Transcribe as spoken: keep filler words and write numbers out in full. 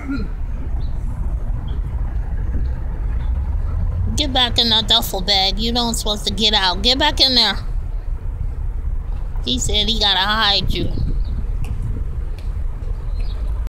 Get back in that duffel bag. You don't supposed to get out. Get back in there. He said he gotta hide you.